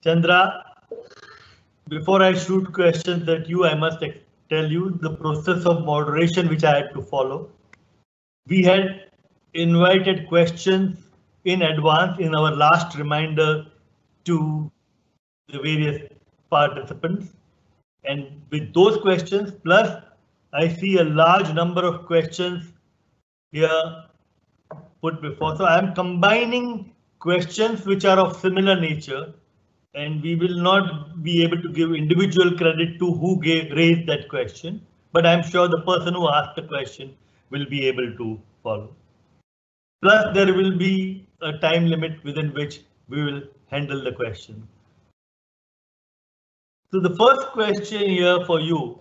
Chandra, before I shoot questions at you, I must tell you the process of moderation which I had to follow. We had invited questions in advance in our last reminder to the various participants. And with those questions, plus I see a large number of questions here put before. So I am combining questions which are of similar nature, and we will not be able to give individual credit to who raised that question, but I'm sure the person who asked the question will be able to follow. Plus, there will be a time limit within which we will handle the question. So the first question here for you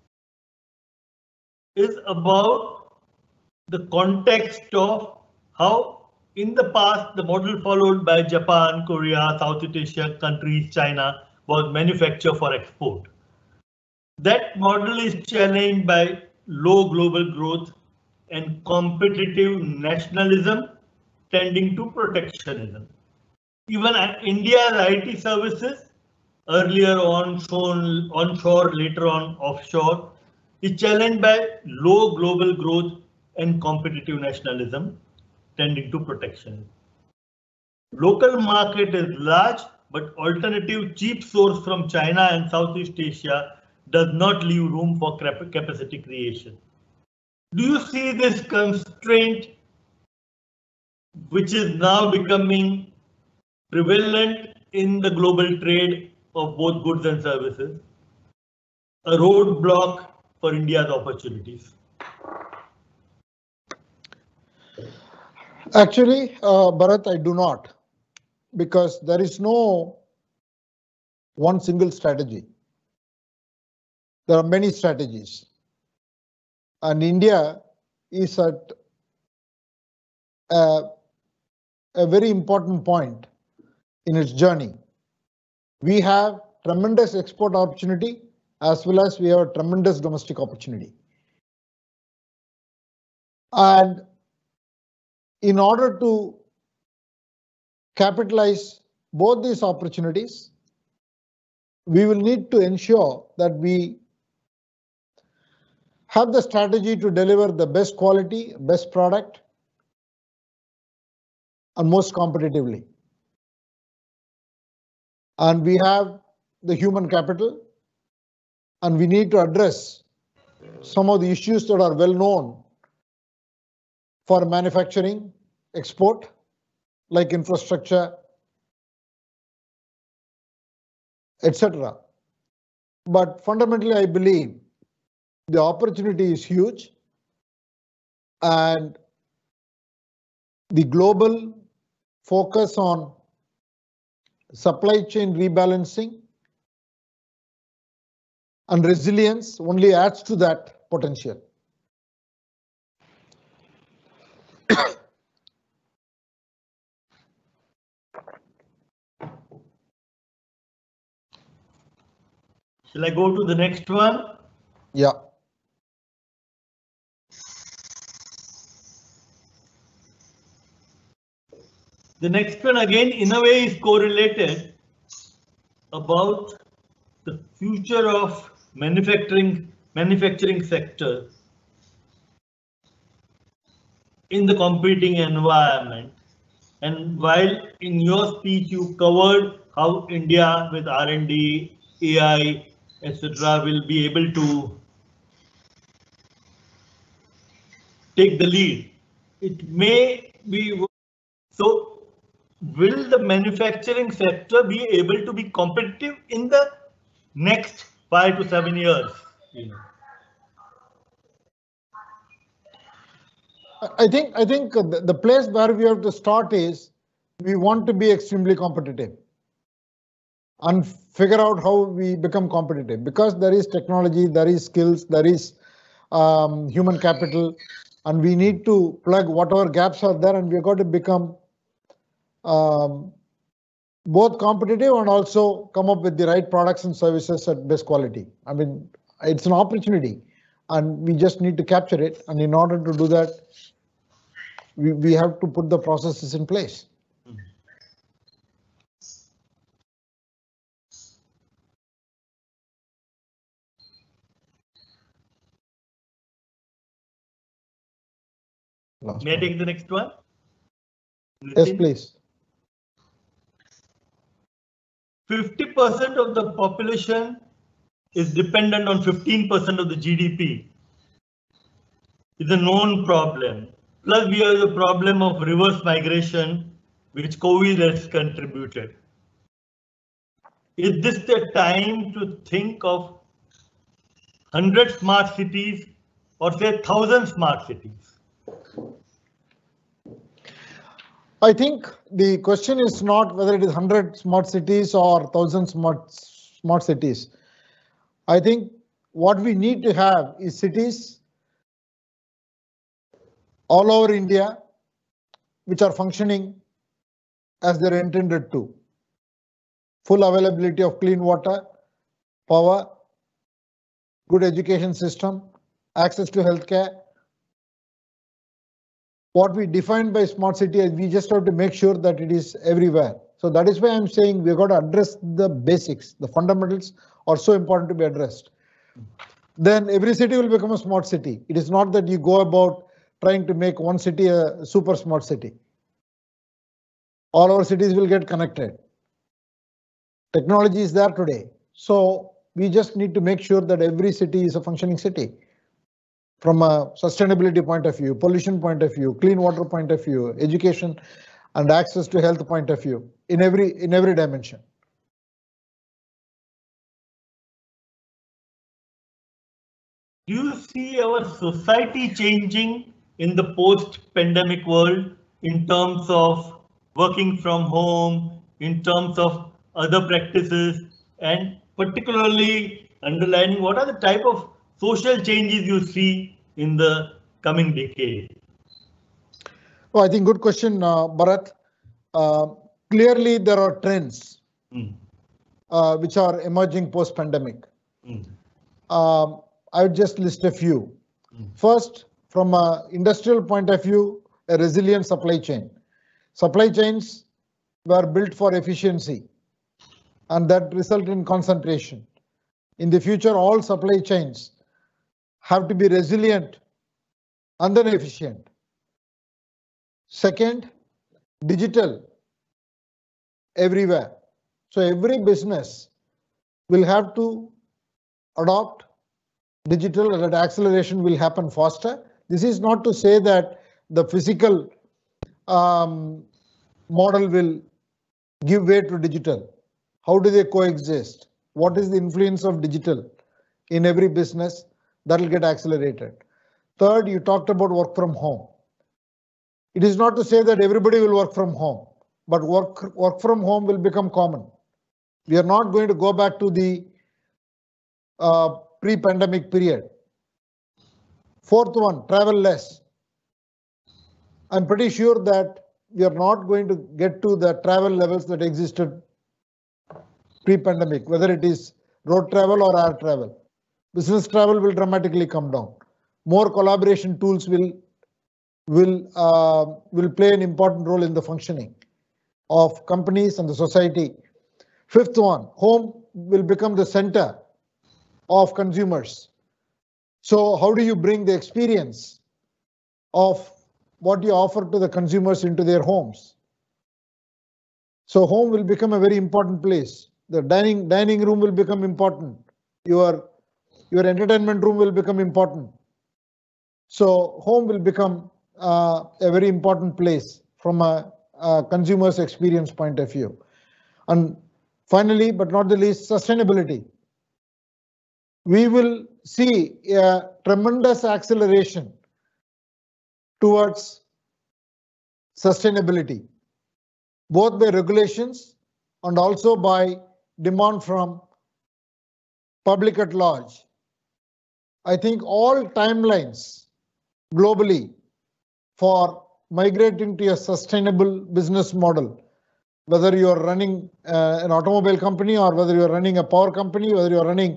is about the context of how in the past the model followed by Japan, Korea, Southeast Asia countries, China was manufacture for export. That model is challenged by low global growth and competitive nationalism tending to protectionism. Even India's IT services, earlier onshore, later on offshore, is challenged by low global growth and competitive nationalism tending to protection. Local market is large, but alternative cheap source from China and Southeast Asia does not leave room for capacity creation. Do you see this constraint which is now becoming prevalent in the global trade of both goods and services, a roadblock for India's opportunities? Actually, Bharat, I do not, because there is no one single strategy. There are many strategies, and India is at a very important point in its journey. We have tremendous export opportunity as well as we have a tremendous domestic opportunity. And in order to capitalize both these opportunities, we will need to ensure that we have the strategy to deliver the best quality, best product, and most competitively. And we have the human capital, and we need to address some of the issues that are well known for manufacturing, export, like infrastructure, etc. But fundamentally, I believe the opportunity is huge, and the global focus on supply chain rebalancing and resilience only adds to that potential. Shall I go to the next one? Yeah. The next one again, in a way, is correlated about the future of manufacturing sector in the competing environment. And while in your speech you covered how India with R&D, AI, etc. will be able to take the lead, it may be so. Will the manufacturing sector be able to be competitive in the next 5 to 7 years? I think the place where we have to start is we want to be extremely competitive and figure out how we become competitive, because there is technology, there is skills, there is human capital, and we need to plug whatever gaps are there, and we've got to become both competitive and also come up with the right products and services at best quality. I mean, it's an opportunity and we just need to capture it. And in order to do that, we have to put the processes in place. May I take the next one? Yes, please. 50% of the population is dependent on 15% of the GDP. It's a known problem. Plus, we have the problem of reverse migration, which COVID has contributed. Is this the time to think of 100 smart cities or say 1,000 smart cities? I think the question is not whether it is 100 smart cities or 1,000 smart cities. I think what we need to have is cities all over India which are functioning as they're intended to. Full availability of clean water, power, good education system, access to healthcare. What we define by smart city is we just have to make sure that it is everywhere. So that is why I'm saying we've got to address the basics. The fundamentals are so important to be addressed. Then every city will become a smart city. It is not that you go about trying to make one city a super smart city. All our cities will get connected. Technology is there today. So we just need to make sure that every city is a functioning city. From a sustainability point of view, pollution point of view, clean water point of view, education and access to health point of view, in every dimension. Do you see our society changing in the post-pandemic world in terms of working from home, in terms of other practices, and particularly underlining what are the type of social changes you see in the coming decade? Well, I think good question, Bharat. Clearly, there are trends which are emerging post-pandemic. I would just list a few. First, from an industrial point of view, a resilient supply chain. Supply chains were built for efficiency, and that result in concentration. In the future, all supply chains have to be resilient and then efficient. Second, digital everywhere. So every business will have to adopt digital, and that acceleration will happen faster. This is not to say that the physical model will give way to digital. How do they coexist? What is the influence of digital in every business? That will get accelerated. Third, you talked about work from home. It is not to say that everybody will work from home, but work from home will become common. We are not going to go back to the pre-pandemic period. Fourth one, travel less. I'm pretty sure that we are not going to get to the travel levels that existed pre-pandemic, whether it is road travel or air travel. Business travel will dramatically come down. More collaboration tools will play an important role in the functioning of companies and the society. Fifth one, home will become the center of consumers. So how do you bring the experience of what you offer to the consumers into their homes? So home will become a very important place. The dining room will become important. Your entertainment room will become important. So home will become a very important place from a consumer's experience point of view. And finally, but not the least, sustainability. We will see a tremendous acceleration towards sustainability, both by regulations and also by demand from public at large. I think all timelines globally for migrating to a sustainable business model, whether you are running an automobile company or whether you are running a power company, whether you are running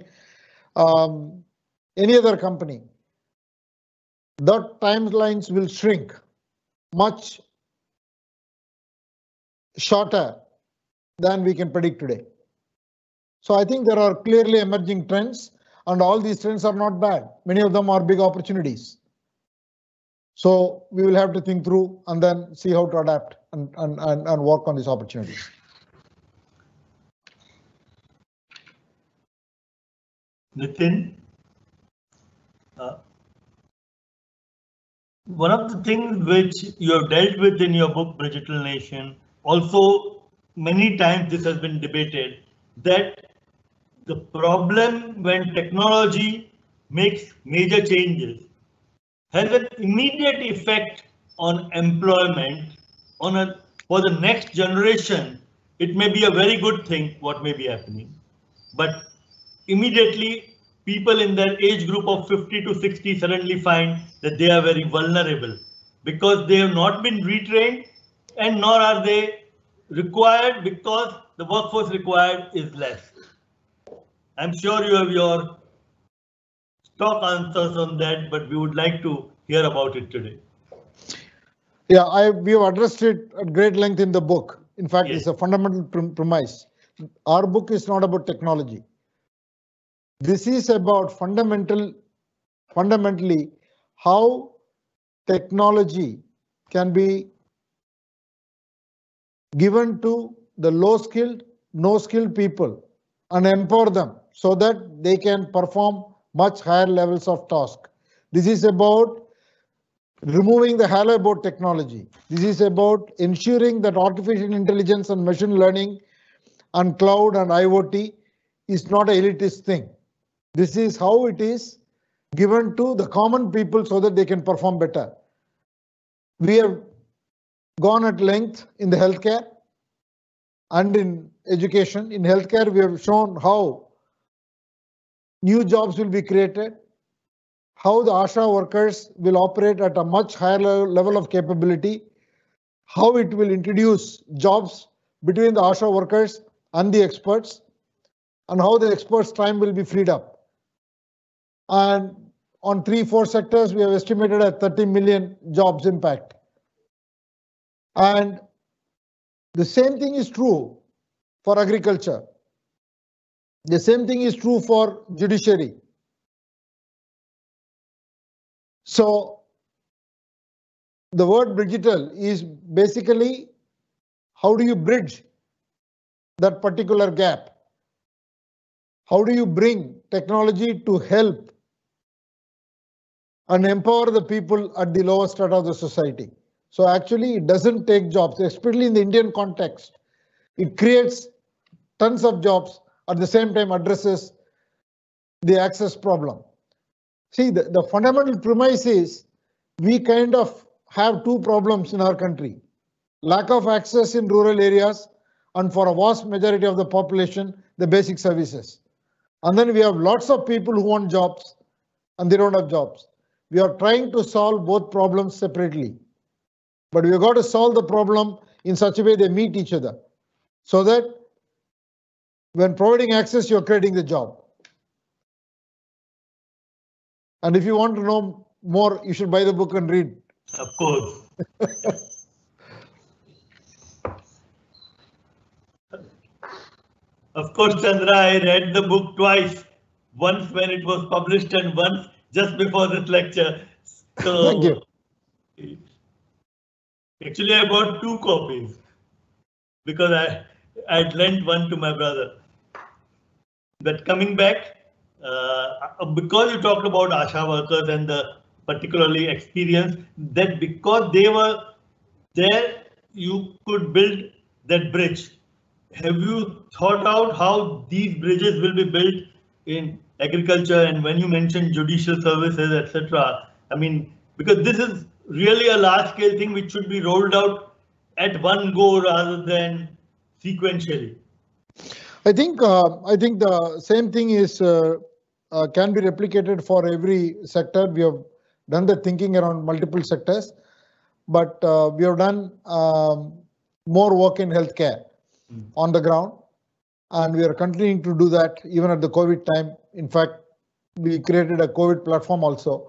any other company, the timelines will shrink much shorter than we can predict today. So I think there are clearly emerging trends, and all these trends are not bad. Many of them are big opportunities. So we will have to think through and then see how to adapt and work on these opportunities. Nitin, one of the things which you have dealt with in your book, Digital Nation, also many times this has been debated, that the problem when technology makes major changes has an immediate effect on employment for the next generation. It may be a very good thing what may be happening, but immediately people in their age group of 50 to 60 suddenly find that they are very vulnerable because they have not been retrained and nor are they required because the workforce required is less. I'm sure you have your stock answers on that, but we would like to hear about it today. Yeah, we have addressed it at great length in the book. In fact, Yes. It's a fundamental premise. Our book is not about technology. This is about fundamentally how technology can be given to the low skilled, no skilled people and empower them so that they can perform much higher levels of task. This is about removing the halo about technology. This is about ensuring that artificial intelligence and machine learning and cloud and IoT is not an elitist thing. This is how it is given to the common people so that they can perform better. We have gone at length in the healthcare and in education. In healthcare, we have shown how new jobs will be created, how the ASHA workers will operate at a much higher level of capability, how it will introduce jobs between the ASHA workers and the experts, and how the experts' time will be freed up. And on 3-4 sectors, we have estimated at 30 million jobs impact. And the same thing is true for agriculture. The same thing is true for judiciary. So the word digital is basically how do you bridge that particular gap? How do you bring technology to help and empower the people at the lower strata of the society? So actually it doesn't take jobs, especially in the Indian context. It creates tons of jobs, at the same time addresses the access problem. See, the fundamental premise is we kind of have two problems in our country. Lack of access in rural areas and for a vast majority of the population, the basic services. And then we have lots of people who want jobs and they don't have jobs. We are trying to solve both problems separately. But we've got to solve the problem in such a way they meet each other. So that when providing access, you're creating the job. And if you want to know more, you should buy the book and read. Of course. Of course, Chandra, I read the book twice. Once when it was published and once just before this lecture. So, thank you. Actually, I bought 2 copies because I'd lent one to my brother. But coming back, because you talked about ASHA workers and the particularly experience, that because they were there, you could build that bridge. Have you thought out how these bridges will be built in agriculture? And when you mentioned judicial services, etc., I mean, because this is really a large scale thing which should be rolled out at one go rather than sequentially. I think the same thing is can be replicated for every sector. We have done the thinking around multiple sectors, but we have done more work in healthcare on the ground, and we are continuing to do that even at the COVID time. In fact, we created a COVID platform also,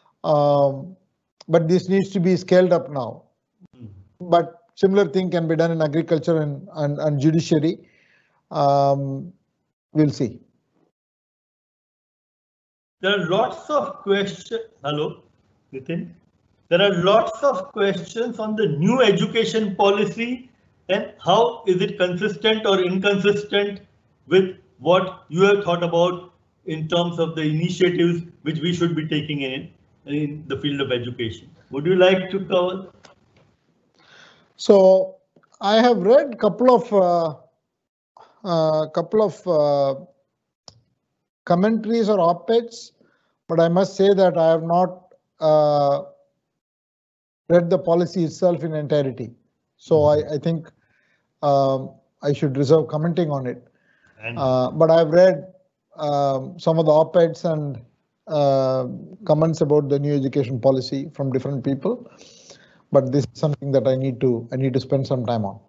but this needs to be scaled up now. But similar thing can be done in agriculture and judiciary. We'll see. There are lots of questions. Hello, Nitin. there are lots of questions on the new education policy and how is it consistent or inconsistent with what you have thought about in terms of the initiatives which we should be taking in the field of education. Would you like to cover? So I have read couple of commentaries or op-eds, but I must say that I have not read the policy itself in entirety. So I think I should reserve commenting on it. But I've read some of the op-eds and comments about the new education policy from different people. But this is something that I need to spend some time on.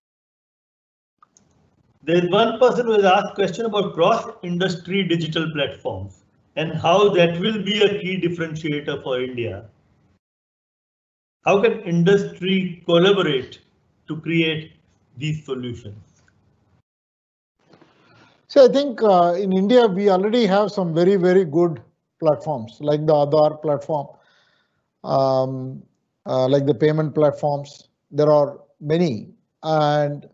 There's one person who has asked a question about cross-industry digital platforms and how that will be a key differentiator for India. How can industry collaborate to create these solutions? So I think in India, we already have some very, very good platforms like the Aadhaar platform, like the payment platforms. There are many, and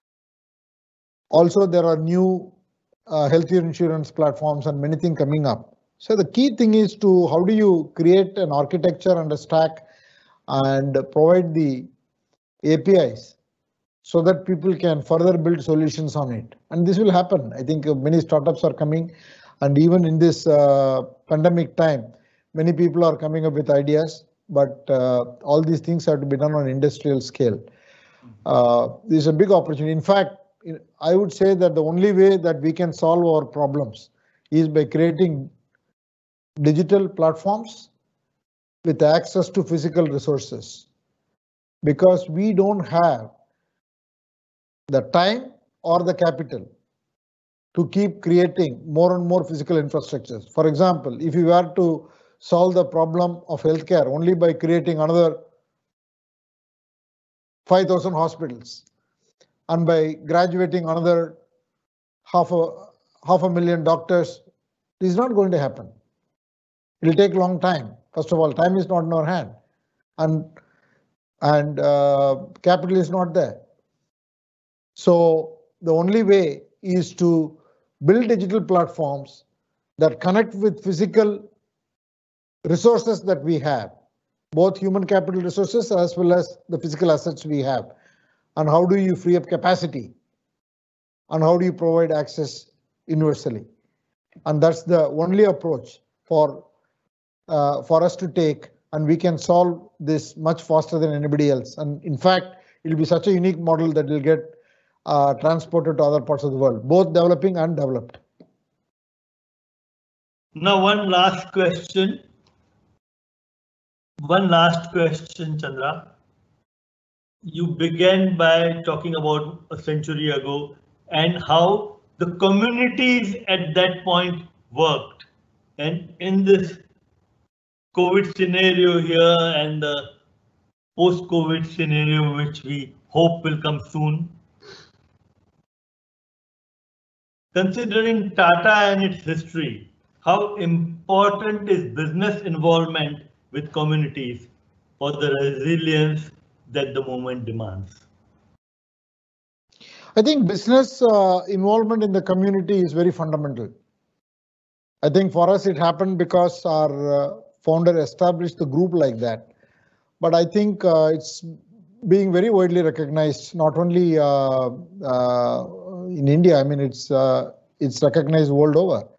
also there are new healthcare insurance platforms and many things coming up. So the key thing is to how do you create an architecture and a stack and provide the APIs so that people can further build solutions on it. And this will happen. I think many startups are coming, and even in this pandemic time, many people are coming up with ideas, but all these things have to be done on industrial scale. This is a big opportunity. In fact, I would say that the only way that we can solve our problems is by creating digital platforms with access to physical resources, because we don't have the time or the capital to keep creating more and more physical infrastructures. For example, if you were to solve the problem of healthcare only by creating another 5,000 hospitals and by graduating another half a million doctors, this is not going to happen. It will take a long time. First of all, time is not in our hand, and capital is not there. So the only way is to build digital platforms that connect with physical resources that we have, both human capital resources as well as the physical assets we have. And how do you free up capacity? And how do you provide access universally? And that's the only approach for us to take, and we can solve this much faster than anybody else. And in fact, it will be such a unique model that will get transported to other parts of the world, both developing and developed. Now, one last question, Chandra. You began by talking about a century ago and how the communities at that point worked. And in this COVID scenario here and the post-COVID scenario, which we hope will come soon, considering Tata and its history, how important is business involvement with communities for the resilience that the moment demands? I think business involvement in the community is very fundamental. I think for us it happened because our founder established the group like that. But I think it's being very widely recognized, not only in India. I mean, it's recognized world over.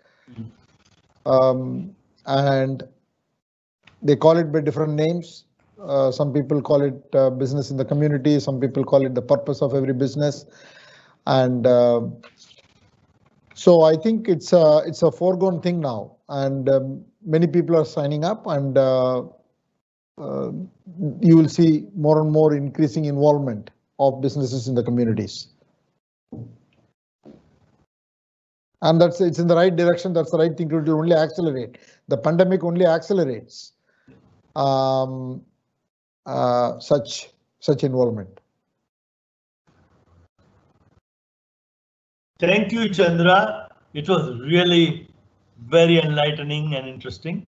And they call it by different names. Some people call it business in the community. Some people call it the purpose of every business. And so I think it's a foregone thing now. And many people are signing up, and you will see more and more increasing involvement of businesses in the communities. And it's in the right direction. That's the right thing to do. It will only accelerate. The pandemic only accelerates such involvement. Thank you, Chandra. It was really very enlightening and interesting.